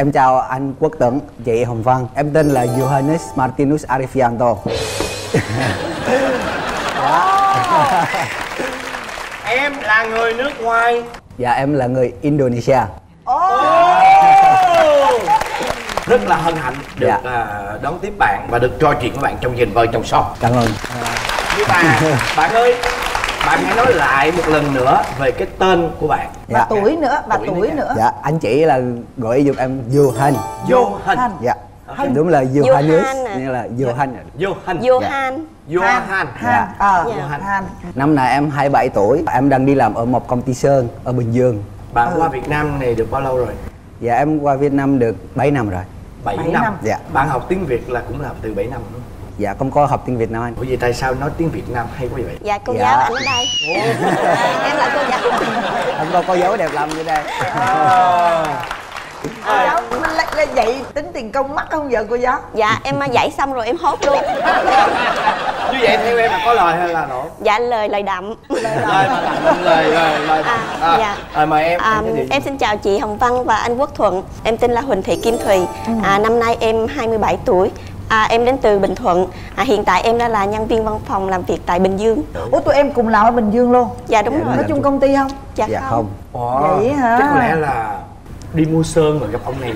Em chào anh Quốc Tuấn, chị Hồng Vân. Em tên là Johannes Martinus Arifianto. Em là người nước ngoài. Dạ em là người Indonesia. Rất là hân hạnh được Dạ. đón tiếp bạn và được trò chuyện với bạn trong Nhìn Vợ Chồng Son. Cảm ơn. Nhưng mà bạn ơi, bạn hãy nói lại một lần nữa về cái tên của bạn. Dạ. Và tuổi nữa, và tuổi nữa. Dạ anh chỉ là gọi giùm em Johan. Johan. Dạ. Đúng là Johannes, Johan à. nghĩa là Johan. Johan. Johan. Johan. Dạ. Han. Năm nay em 27 tuổi, em đang đi làm ở một công ty sơn ở Bình Dương. Bạn qua Việt Nam này được bao lâu rồi? Dạ em qua Việt Nam được 7 năm rồi. 7 7 năm. năm. Dạ. Bạn học tiếng Việt là cũng là từ 7 năm đúng không? Dạ không có học tiếng Việt Nam anh. Ủa vậy tại sao nói tiếng Việt Nam hay quá vậy? Dạ cô Dạ. giáo anh ở đây. Em là cô giáo. Em có dấu đẹp lắm ở đây. Cô giáo mình lại dạy tính tiền công mắc không vợ cô giáo? Dạ em dạy xong rồi em hốt luôn. Như vậy theo em là có lời hay là nổ? Dạ lời đậm. Lời mà làm lời. Dạ. Mời em. Em xin chào chị Hồng Vân và anh Quốc Thuận. Em tên là Huỳnh Thị Kim Thùy. Năm nay em 27 tuổi. Em đến từ Bình Thuận. Hiện tại em đang là nhân viên văn phòng làm việc tại Bình Dương. Ủa tụi em cùng làm ở Bình Dương luôn? Dạ đúng rồi. Có chung công ty không? Dạ, Dạ không. không. Vậy hả? Chắc có lẽ là đi mua sơn rồi gặp ông này.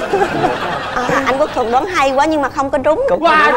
Anh Quốc Thuận đoán hay quá nhưng mà không có trúng. Wow,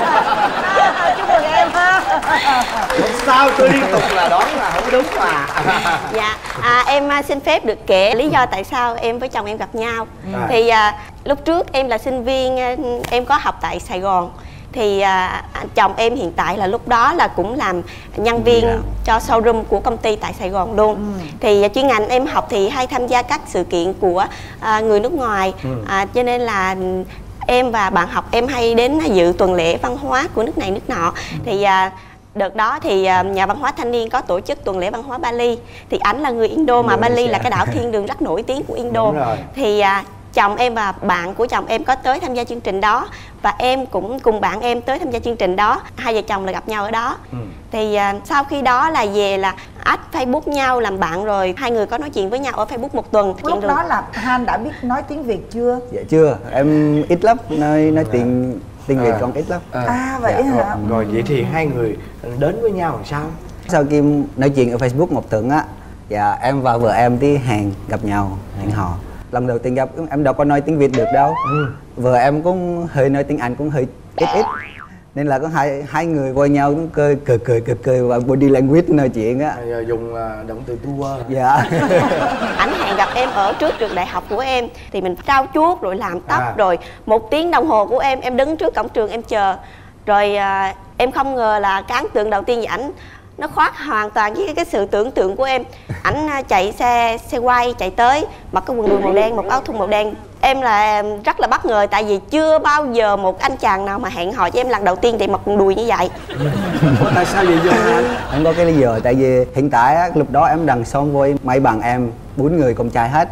Chúc mừng em ha. sao tôi liên tục là đoán là không đúng mà. Dạ, em xin phép được kể lý do tại sao em với chồng em gặp nhau. Thì lúc trước em là sinh viên, em có học tại Sài Gòn. Thì chồng em hiện tại là lúc đó là cũng làm nhân viên cho showroom của công ty tại Sài Gòn luôn. Thì chuyên ngành em học thì hay tham gia các sự kiện của người nước ngoài. Cho nên là em và bạn học em hay đến dự tuần lễ văn hóa của nước này nước nọ. Thì đợt đó thì nhà văn hóa thanh niên có tổ chức tuần lễ văn hóa Bali. Thì ảnh là người Indo mà Bali là cái đảo thiên đường rất nổi tiếng của Indo. Thì chồng em và bạn của chồng em có tới tham gia chương trình đó. Và em cũng cùng bạn em tới tham gia chương trình đó. Hai vợ chồng là gặp nhau ở đó. Thì sau khi đó là về là add Facebook nhau làm bạn rồi. Hai người có nói chuyện với nhau ở Facebook một tuần. Lúc đó là Han đã biết nói tiếng Việt chưa? Dạ chưa, em ít lắm, nói tiếng Việt con ít lắm. Vậy hả? Rồi vậy thì hai người đến với nhau làm sao? Sau khi nói chuyện ở Facebook một tuần á, dạ em và vợ em đi hẹn gặp nhau, hẹn hò. Lần đầu tiên gặp em đâu có nói tiếng Việt được đâu. Vợ em cũng hơi nói tiếng Anh cũng hơi ít. Nên là có hai người vô nhau cũng cười và body language nói chuyện á. Dùng động từ to. Dạ. Ảnh hẹn gặp em ở trước trường đại học của em. Thì mình trau chuốt rồi làm tóc rồi 1 tiếng đồng hồ của em đứng trước cổng trường em chờ. Rồi em không ngờ là cái ấn tượng đầu tiên với ảnh nó khoác hoàn toàn với cái sự tưởng tượng của em. Ảnh chạy xe quay chạy tới mặc cái quần đùi màu đen, một áo thun màu đen. Em là rất là bất ngờ tại vì chưa bao giờ một anh chàng nào mà hẹn hò cho em lần đầu tiên thì mặc quần đùi như vậy. Ủa tại sao vậy anh? Em có cái lý do tại vì hiện tại á, lúc đó em đang sống với mấy bạn em 4 người con trai hết.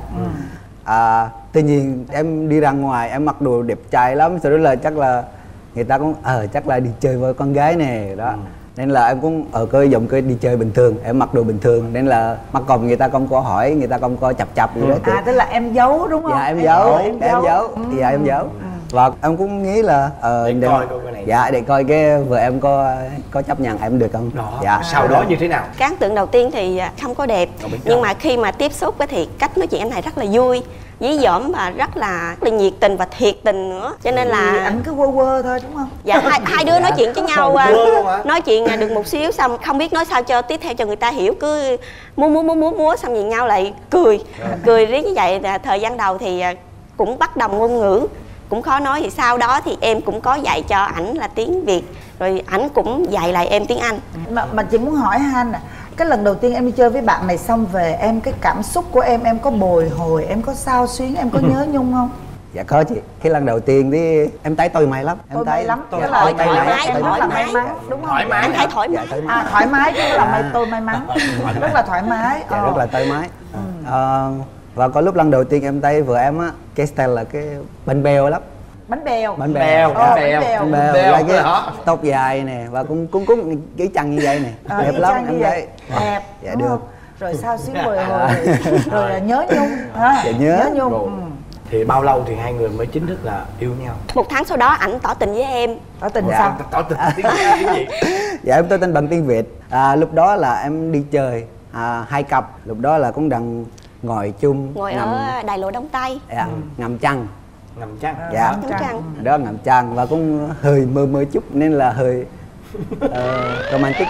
Tuy nhiên em đi ra ngoài em mặc đồ đẹp trai lắm, sau đó là chắc là người ta cũng chắc là đi chơi với con gái nè đó. Nên là em cũng ở cái giọng cái đi chơi bình thường, em mặc đồ bình thường nên là mặc còn người ta không có hỏi, người ta không có chập gì đó. Tức là em giấu đúng không? Dạ em giấu. Dạ em giấu. Và em cũng nghĩ là để coi cái này. dạ để coi cái vợ em có chấp nhận em được không. Dạ. Sau đó như thế nào? Cái ấn tượng đầu tiên thì không có đẹp, nhưng mà khi mà tiếp xúc thì cách nói chuyện anh này rất là vui, dí dỏm và rất là nhiệt tình và thiệt tình nữa, cho nên là anh cứ quơ thôi đúng không? dạ hai đứa nói chuyện với nhau nói chuyện được một xíu xong không biết nói sao cho tiếp theo cho người ta hiểu, cứ múa xong nhìn nhau lại cười riết như vậy. Thời gian đầu thì cũng bắt đồng ngôn ngữ cũng khó nói, thì sau đó thì em cũng có dạy cho ảnh là tiếng Việt rồi ảnh cũng dạy lại em tiếng Anh. Mà chị muốn hỏi Han nè, cái lần đầu tiên em đi chơi với bạn này xong về em cái cảm xúc của em có bồi hồi, em có xao xuyến, em có nhớ nhung không? Dạ có chị. Cái lần đầu tiên thì em thấy tôi may lắm. Tôi may lắm. Tức là thoải mái, rất là may mắn đúng không? Thoải mái. Anh thấy thoải mái. Thoải mái chứ là tôi may mắn. Rất là thoải mái. Dạ rất là thoải mái. Và có lúc lần đầu tiên em thấy vợ em á, cái style là cái bánh bèo lắm. Bánh bèo. Bánh bèo. Là cái tóc dài nè và cũng cái chân như vậy nè. Đẹp lắm em thấy. Đẹp. Dạ được. Rồi sao xíu bồi hồi rồi là nhớ nhung ha. Dạ nhớ. Nhung. Thì bao lâu thì hai người mới chính thức là yêu nhau? 1 tháng sau đó ảnh tỏ tình với em. Tỏ tình Dạ. sao? Tỏ tình tiếng gì? Dạ em tỏ tình bằng tiếng Việt. Lúc đó là em đi chơi 2 cặp. Lúc đó là cũng đang ngồi chung Ngồi ở Đài Lộ Đông Tây. dạ, ngắm trăng. Ngầm trăng. Dạ. Ngắm trăng. Đó ngắm trăng và cũng hơi mơ mơ chút nên là hơi romantic.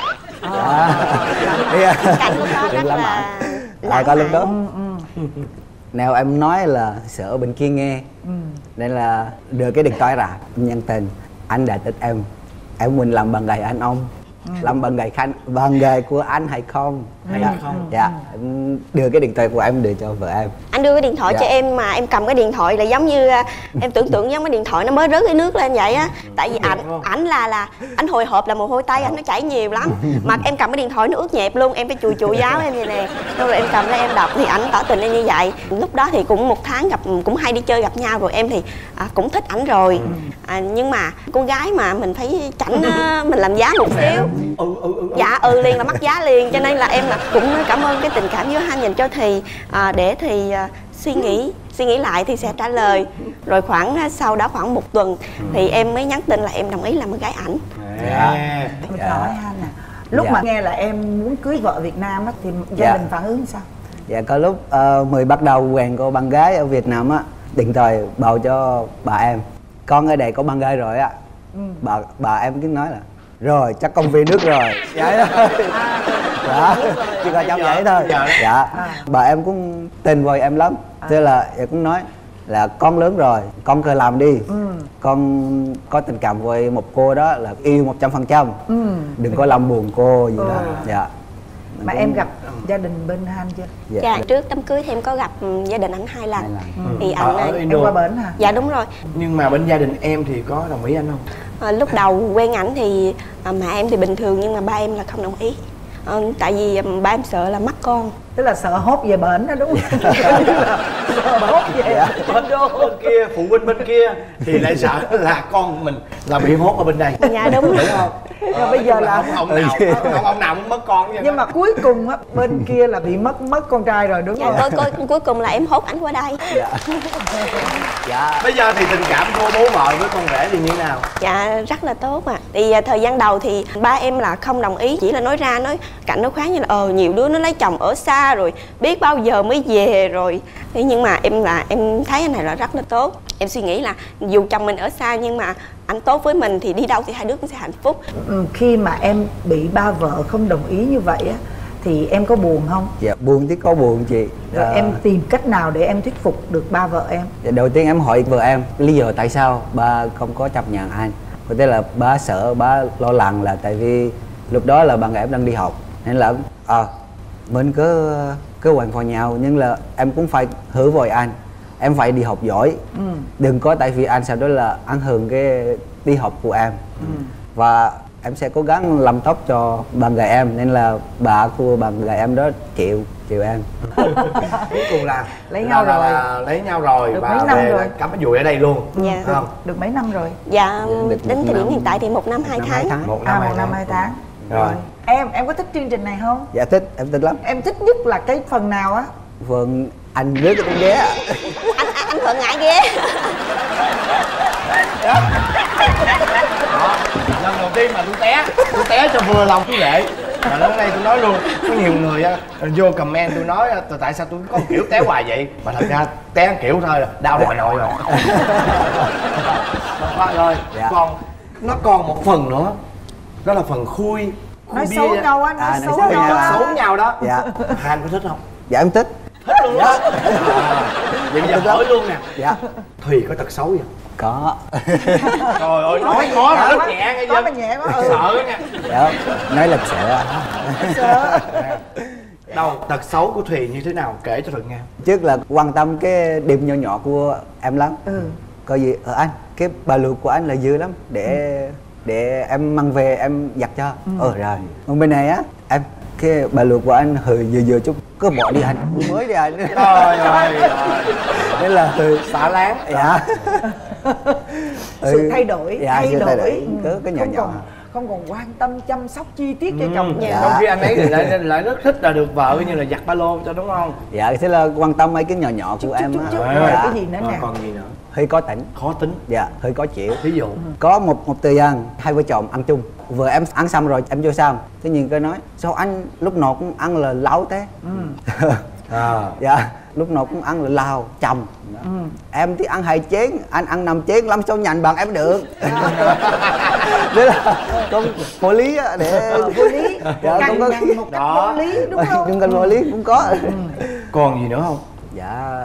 Cảnh lúc đó rất là lãng có lúc đó mạn. nếu em nói là sợ bên kia nghe nên là đưa cái điện thoại ra nhắn tin anh đã thích em muốn làm bạn gái anh không, làm bạn gái của anh hay không. Dạ. Dạ em đưa cái điện thoại của em để cho vợ em. Anh đưa cái điện thoại Dạ. cho em mà em cầm cái điện thoại là giống như em tưởng tượng giống cái điện thoại nó mới rớt cái nước lên vậy á. Tại vì ảnh là anh hồi hộp là mồ hôi tay anh nó chảy nhiều lắm. Mà em cầm cái điện thoại nó ướt nhẹp luôn, em phải chùi chùi giáo em vậy nè. Rồi em cầm lên em đọc thì ảnh tỏ tình em như vậy. Lúc đó thì cũng 1 tháng gặp, cũng hay đi chơi gặp nhau rồi em thì cũng thích ảnh rồi. Nhưng mà con gái mà mình phải chảnh mình làm giá một xíu. Dạ liền là mắc giá liền, cho nên là em là cũng cảm ơn cái tình cảm giữa hai dành cho Thì để Thì suy nghĩ lại thì sẽ trả lời. Rồi sau đó khoảng 1 tuần thì em mới nhắn tin là em đồng ý làm con gái ảnh. Mình hỏi Han nè, lúc Dạ. mà nghe là em muốn cưới vợ Việt Nam á thì gia Dạ. đình phản ứng sao? Dạ có lúc mới bắt đầu quen cô bạn gái ở Việt Nam á, điện thoại bảo cho bà em con ở đây có bạn gái rồi á. Bà em cứ nói là rồi chắc con về nước rồi. Vậy thôi. Dạ chỉ có trong vậy thôi. Dạ bà em cũng tin vào em lắm, thế là em cũng nói là con lớn rồi con cứ làm đi. Con có tình cảm với một cô đó là yêu 100%. Đừng có làm buồn cô gì đó. Dạ Mà em gặp gia đình bên Han chưa? Dạ trước đám cưới thì em có gặp gia đình ảnh 2 lần. Thì Ở ảnh Em qua bển hả? dạ đúng rồi. Nhưng mà bên gia đình em thì có đồng ý anh không? Lúc đầu quen ảnh thì mẹ em thì bình thường nhưng mà ba em là không đồng ý. Tại vì ba em sợ là mắc con. Tức là sợ hốt về bển đó đúng không? Sợ hốt về Bên kia phụ huynh bên kia thì lại sợ là con mình là bị hốt ở bên đây. Dạ đúng rồi. không? Nhưng bây giờ là ông nào cũng mất con vậy. nhưng mà cuối cùng á bên kia là bị mất con trai rồi đúng Dạ, không? cuối cùng là em hốt ảnh qua đây. Dạ Bây giờ thì tình cảm của bố vợ với con rể thì như thế nào? Dạ rất là tốt mà. Thì thời gian đầu thì ba em là không đồng ý, chỉ là nói cạnh nó khoáng như là nhiều đứa nó lấy chồng ở xa rồi biết bao giờ mới về rồi. Thế nhưng mà em thấy anh này là rất là tốt. Em suy nghĩ là dù chồng mình ở xa nhưng mà anh tốt với mình thì đi đâu thì hai đứa cũng sẽ hạnh phúc. Khi mà em bị ba vợ không đồng ý như vậy á thì em có buồn không? dạ buồn chứ có buồn chị. Rồi em tìm cách nào để em thuyết phục được ba vợ em? Dạ, đầu tiên em hỏi vợ em lý do tại sao ba không có chấp nhận anh. Có thể là ba sợ, ba lo lắng là tại vì lúc đó là bạn gái em đang đi học nên là mình cứ quen vào nhau, nhưng là em cũng phải hứa với anh em phải đi học giỏi. Đừng có tại vì anh sau đó là ảnh hưởng cái đi học của em. Và em sẽ cố gắng làm tốt cho bạn gái em, nên là bà của bạn gái em đó chịu em. Cuối cùng là Lấy nhau rồi. Lấy nhau rồi Được và mấy năm về rồi? là cắm cái dùi ở đây luôn. Dạ. Phải không? Được mấy năm rồi? Dạ được đến một thời điểm năm. hiện tại thì 1 năm 2 tháng. Một năm, Một năm 2 tháng. Rồi. Em có thích chương trình này không? Dạ thích, em thích lắm. Em thích nhất là cái phần nào á? Vâng, anh rước cái con ghé. Anh Thuận ngại ghê. Lần đầu tiên mà tôi té cho vừa lòng chú Lệ. Mà đến đây tôi nói luôn, có nhiều người vô comment tôi nói tại sao tôi có kiểu té hoài vậy, mà thật ra té kiểu thôi là đau hồi nội rồi. Khoan ơi, Dạ. nó còn một phần nữa, đó là phần khui Nói bia xấu đó. nhau á, nói xấu nói nhau xấu á. Xấu nhau đó. Dạ. Hai anh có thích không? Dạ em thích. Thích luôn đó. Vậy bây giờ hỏi luôn nè, Dạ Thùy có tật xấu gì không? có. Trời ơi, nói khó là rất nhẹ nghe Có dân. mà nhẹ quá. Sợ nha. Dạ nói là sợ. Đâu, tật xấu của Thùy như thế nào? Kể cho Thuận nghe. Trước là quan tâm cái điểm nhỏ nhỏ của em lắm. Có gì anh cái ba lô của anh là dư lắm, để em mang về em giặt cho. Rồi còn bên này á em cái ba lô của anh hơi dừa chút, cứ bỏ đi anh, mới đi anh. Trời ơi. Nên là hơi Xả láng. dạ. Sự thay đổi, Dạ, thay sự đổi. cứ nhỏ Không nhỏ. không còn quan tâm chăm sóc chi tiết cho chồng. Dạ. Trong khi anh ấy thì lại rất thích là được vợ như là giặt ba lô cho, đúng không? Dạ thế là quan tâm mấy cái nhỏ nhỏ của em á. Rồi Dạ. cái gì nữa nè? Còn gì nữa? Hơi có tỉnh. Khó tính. Dạ hơi có chịu. Ví dụ Có một thời gian hai vợ chồng ăn chung, vừa em ăn xong rồi em vô xong, thế nhìn cái nói sao anh lúc nào cũng ăn là láo thế. Dạ lúc nào cũng ăn là lao chồng. Em thì ăn 2 chén, anh ăn 5 chén lắm sao nhành bằng em được. Thế là không vô lý á, để Vô lý. dạ, Cằn không có nhằn một cách vô lý đúng không? nhưng cần vô lý cũng có. còn gì nữa không? Dạ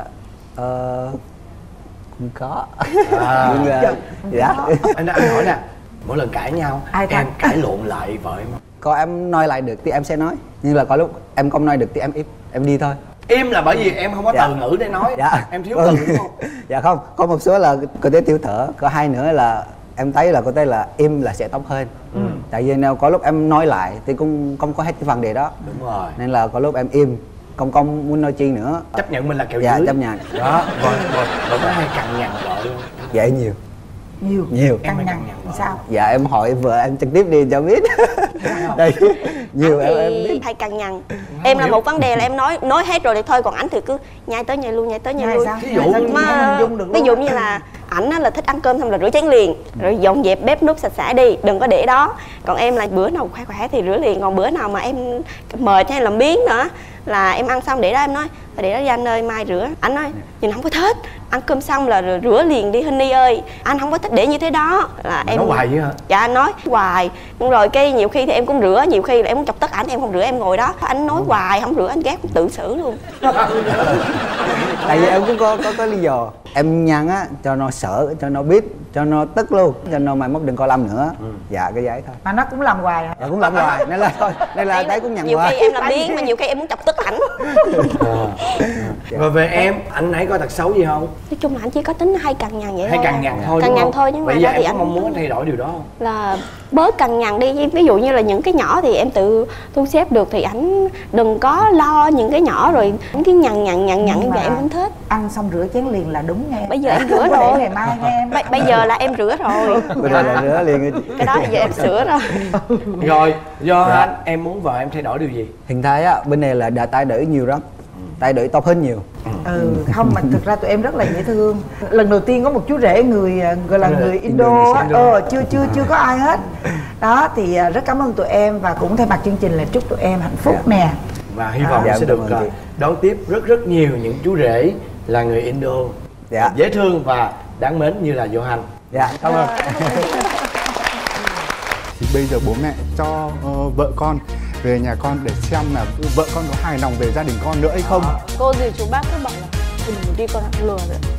cũng có. À. Dạ Anh hỏi nè, mỗi lần cãi nhau Ai em thắng? cãi lộn lại vợ em không? có em nói lại được thì em sẽ nói, nhưng là có lúc em không nói được thì em im, em đi thôi. Im là bởi vì em không có Dạ. từ ngữ để nói. Dạ Em thiếu từ đúng không? dạ không, có một số là có thể tiêu thở, có hai nữa là em thấy là có thể là im là sẽ tốt hơn. Tại vì nếu có lúc em nói lại thì cũng không có hết cái vấn đề đó, Đúng rồi. nên là có lúc em im, không muốn nói chi nữa. Chấp nhận mình là kẹo Dạ dưới. chấp nhận. Đó, rồi có hay cằn nhằn vợ luôn. Dạ nhiều. Nhiều. Em hay Cằn nhằn cằn nhằn vợ. Sao? Dạ em hỏi vợ em trực tiếp đi cho biết. Đây nhiều Anh em thì biết. hay cằn nhằn. Em là một vấn đề là em nói hết rồi thì thôi, còn ảnh thì cứ nhai tới nhai lui, nhai tới nhai lui. Sao? Ví dụ Sao chị không hình dung được Ví luôn? dụ như là ảnh á là thích ăn cơm xong là rửa chén liền, rồi dọn dẹp bếp núc sạch sẽ đi, đừng có để đó. Còn em là bữa nào khỏe khỏe thì rửa liền, còn bữa nào mà em mệt hay làm biếng nữa là em ăn xong để đó em nói để đó đi anh ơi mai rửa. Anh nói nhìn không có thích, ăn cơm xong là rửa liền đi Honey ơi, anh không có thích để như thế đó. Là Mà em nói hoài vậy hả? Dạ anh nói hoài. Đúng rồi, cái nhiều khi thì em cũng rửa, nhiều khi là em muốn chọc tức ảnh em không rửa, em ngồi đó anh nói hoài không rửa, anh ghét tự xử luôn. Tại vì em cũng có lý do. Em nhăn á cho nó sợ, cho nó biết, cho nó tức luôn, cho nó mai mốt đừng có làm nữa. Dạ cái giấy thôi. Mà nó cũng làm hoài à? Dạ cũng làm hoài nên là thôi, nên là thấy cũng nhằn Nhiều khi hoài. em làm biếng mà nhiều khi em muốn chọc tức ảnh. Rồi về em, anh ấy có tật xấu gì không? Nói chung là anh chỉ có tính hay cằn nhằn vậy Hay thôi. cằn nhằn thôi Cằn đúng nhằn không? thôi, nhưng mà bây giờ đó thì em có anh mong muốn anh thay đổi điều đó không? là bớt cằn nhằn đi. Ví dụ như là những cái nhỏ thì em tự thu xếp được thì ảnh đừng có lo những cái nhỏ, rồi những cái nhằn như Nhưng mà vậy em không thích. ăn xong rửa chén liền là đúng nghe. Bây giờ em rửa Không có để rồi. ngày mai nghe em. Bây giờ là em rửa rồi. Bây giờ là rửa liền. Cái đó giờ em sửa rồi. Rồi, do Dạ. anh, em muốn vợ em thay đổi điều gì? Hiện tại á bên này là đã thay đổi nhiều lắm, thay đổi tốt hơn nhiều. Không mà thực ra tụi em rất là dễ thương. Lần đầu tiên có một chú rể người gọi là người Indo á, chưa có ai hết. Đó thì rất cảm ơn tụi em, và cũng thay mặt chương trình là chúc tụi em hạnh phúc nè. Và hy vọng Dạ, sẽ cảm được ơn chị. đón tiếp rất nhiều những chú rể là người Indo Dạ. dễ thương và đáng mến như là Johan. Dạ cảm ơn. Thì bây giờ bố mẹ cho vợ con về nhà con để xem là vợ con có hài lòng về gia đình con nữa hay không. Cô dì chú bác cứ bảo là đừng đi con ạ, lừa rồi.